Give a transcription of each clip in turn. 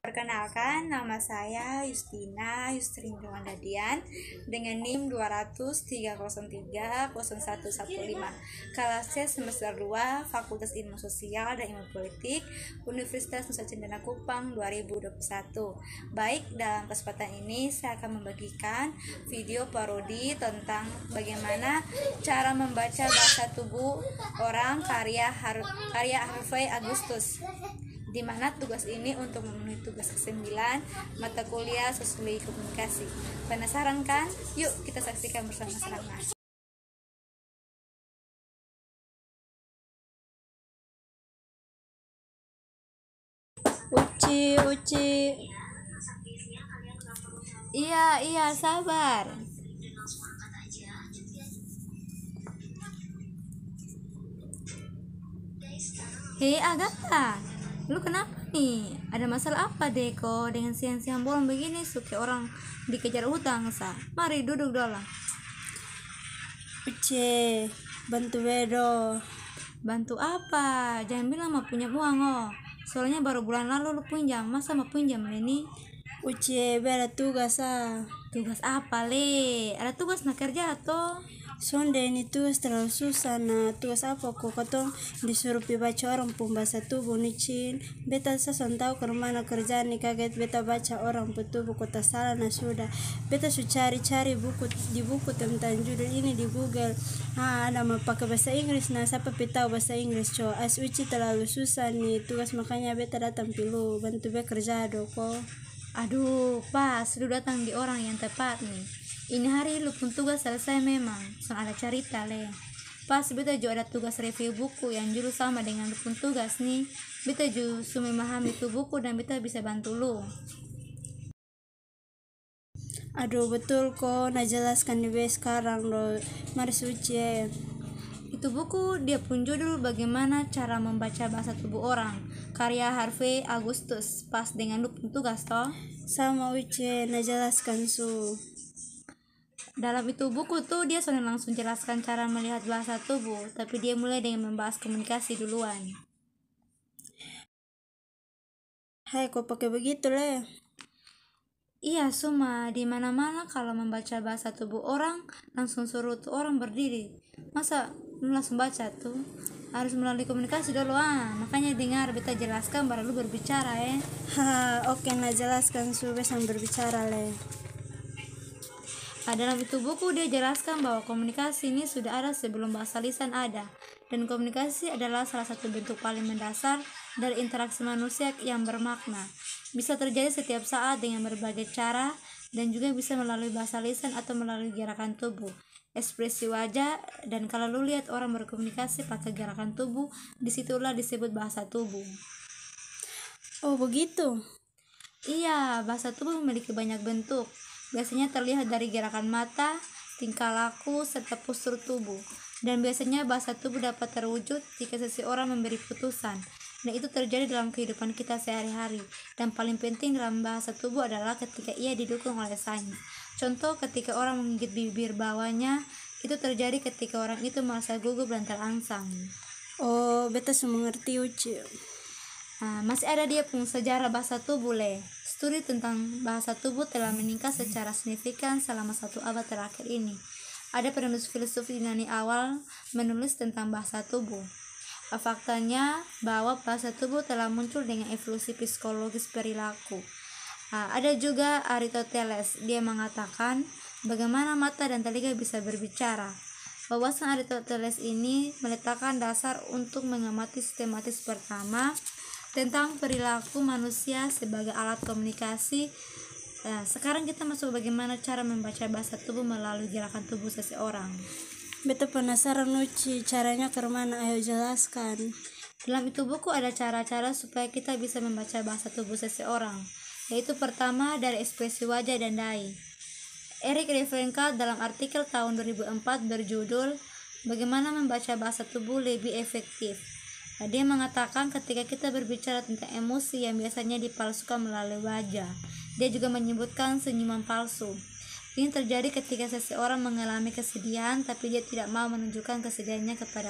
Perkenalkan, nama saya Yustina Yustrin Dadian dengan NIM 20030300115. Kelas C semester 2, Fakultas Ilmu Sosial dan Ilmu Politik, Universitas Nusa Cendana Kupang 2021. Baik, dalam kesempatan ini saya akan membagikan video parodi tentang bagaimana cara membaca bahasa tubuh orang karya Harvey Agustus, di mana tugas ini untuk memenuhi tugas ke-9 mata kuliah sosiologi komunikasi. Penasaran kan? Yuk kita saksikan bersama-sama. Uci. Iya, sabar. Hei Agatha, lu kenapa nih? Ada masalah apa Deko dengan siang-siang bolong begini suka orang dikejar utang sa? Mari duduk dulu. Uci, bantu bedo. Bantu apa? Jangan bilang mau punya uang oh. Soalnya baru bulan lalu lu pinjam, masa mau pinjam ini? Uci, beda tugas Tugas apa le? Ada tugas nak kerja toh? Sonde ini tugas terlalu susah nah. Tugas apa kok katong disuruh baca orang pun bahasa tubuh nih cin. Beta seson tahu ke mana kerjaan nih, kaget beta baca orang tubuh kota salah nah sudah. Beta su cari buku di buku tentang judul ini di Google. Ada mau pakai bahasa Inggris nah, siapa tahu bahasa Inggris cow. As Uci terlalu susah nih tugas, makanya beta datang pilu bantu be kerja doko. Aduh, pas lu datang di orang yang tepat nih. Ini hari lu pun tugas selesai memang. Soal ada cerita le. Pas beta juga ada tugas review buku yang judul sama dengan lu pun tugas nih. Beta juga memahami itu buku dan beta bisa bantu lu. Aduh betul kok, nah jelaskan di sekarang loh. Mari Suci. Itu buku dia pun judul bagaimana cara membaca bahasa tubuh orang, karya Harvey Agustus. Pas dengan lu pun tugas toh? Sama Uci, nah jelaskan su. Dalam itu buku tuh dia sudah langsung jelaskan cara melihat bahasa tubuh, tapi dia mulai dengan membahas komunikasi duluan. Hai, kok pakai begitu le? Iya, Suma, di mana-mana kalau membaca bahasa tubuh orang langsung suruh tuh orang berdiri. Masa lu langsung baca tuh? Harus melalui komunikasi dulu makanya dengar beta jelaskan baru lu berbicara Oke, nah jelaskan su besan berbicara le. Dalam itu buku dia jelaskan bahwa komunikasi ini sudah ada sebelum bahasa lisan ada, dan komunikasi adalah salah satu bentuk paling mendasar dari interaksi manusia yang bermakna. Bisa terjadi setiap saat dengan berbagai cara dan juga bisa melalui bahasa lisan atau melalui gerakan tubuh, ekspresi wajah, dan kalau lu lihat orang berkomunikasi pakai gerakan tubuh, disitulah disebut bahasa tubuh. Oh begitu? Iya, bahasa tubuh memiliki banyak bentuk. Biasanya terlihat dari gerakan mata, tingkah laku, serta postur tubuh. Dan biasanya bahasa tubuh dapat terwujud jika seseorang memberi putusan. Dan itu terjadi dalam kehidupan kita sehari-hari. Dan paling penting dalam bahasa tubuh adalah ketika ia didukung oleh sains. Contoh, ketika orang menggigit bibir bawahnya, itu terjadi ketika orang itu merasa gugup dan terangsang. Oh, beta semua ngerti Uci. Masih ada dia pun sejarah bahasa tubuh le. Studi tentang bahasa tubuh telah meningkat secara signifikan selama 1 abad terakhir ini. Ada penulis filsuf Yunani awal menulis tentang bahasa tubuh. Faktanya bahwa bahasa tubuh telah muncul dengan evolusi psikologis perilaku. Ada juga Aristoteles, dia mengatakan bagaimana mata dan telinga bisa berbicara. Wawasan Aristoteles ini meletakkan dasar untuk mengamati sistematis pertama tentang perilaku manusia sebagai alat komunikasi. Sekarang kita masuk bagaimana cara membaca bahasa tubuh melalui gerakan tubuh seseorang. Beta penasaran Uci, caranya ke mana? Ayo jelaskan. Dalam itu buku ada cara-cara supaya kita bisa membaca bahasa tubuh seseorang, yaitu pertama dari ekspresi wajah dan dahi. Eric Revenka dalam artikel tahun 2004 berjudul Bagaimana Membaca Bahasa Tubuh Lebih Efektif. Dia mengatakan ketika kita berbicara tentang emosi yang biasanya dipalsukan melalui wajah, dia juga menyebutkan senyuman palsu. Ini terjadi ketika seseorang mengalami kesedihan tapi dia tidak mau menunjukkan kesedihannya kepada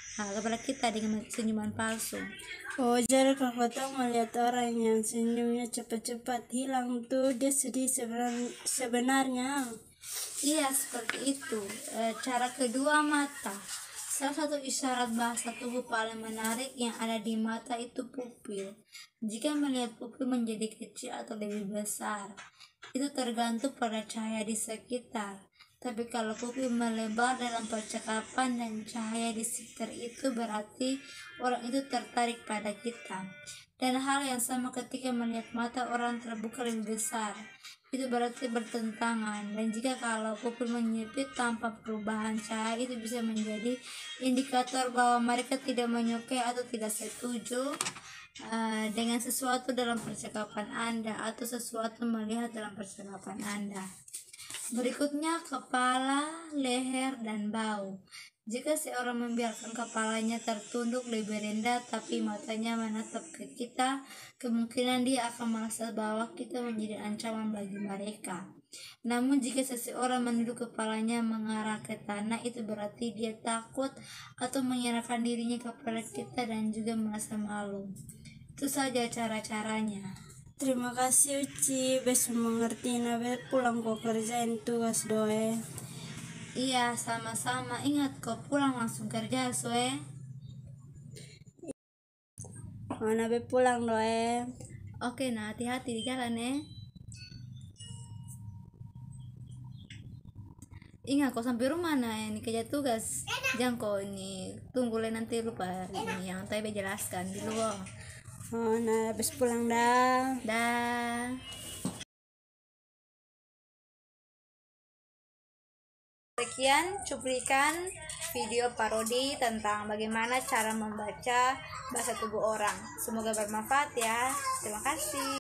kepada kita dengan senyuman palsu. Oh, jadi kalau kau melihat orang yang senyumnya cepat-cepat hilang tuh, dia sedih sebenarnya. Iya, seperti itu. Cara kedua, mata. Salah satu isyarat bahasa tubuh paling menarik yang ada di mata itu pupil. Jika melihat pupil menjadi kecil atau lebih besar, itu tergantung pada cahaya di sekitar. Tapi kalau pupil melebar dalam percakapan dan cahaya di sekitar itu, berarti orang itu tertarik pada kita. Dan hal yang sama ketika melihat mata orang terbuka lebih besar, itu berarti bertentangan. Dan jika kalau pupil menyipit tanpa perubahan cahaya, itu bisa menjadi indikator bahwa mereka tidak menyukai atau tidak setuju dengan sesuatu dalam percakapan Anda atau sesuatu melihat dalam percakapan Anda. Berikutnya, kepala, leher, dan bau. Jika seorang membiarkan kepalanya tertunduk lebih rendah tapi matanya menatap ke kita, kemungkinan dia akan merasa bahwa kita menjadi ancaman bagi mereka. Namun jika seseorang menunduk kepalanya mengarah ke tanah, itu berarti dia takut atau menyerahkan dirinya kepada kita dan juga merasa malu. Itu saja cara-caranya. Terima kasih Uci, besok mengerti nabe pulang kau kerjain tugas doe. Iya, sama-sama. Ingat kau pulang langsung kerja, Soe. Oh, nabe pulang doe. Oke, nah hati-hati di jalan ya. Ingat kau sampai rumah nah ini kerja tugas. Jangan kau ini tunggu nanti lupa ini yang tadi jelaskan dulu. Oh, nah habis pulang dah. Dah. Sekian cuplikan video parodi tentang bagaimana cara membaca bahasa tubuh orang. Semoga bermanfaat ya. Terima kasih.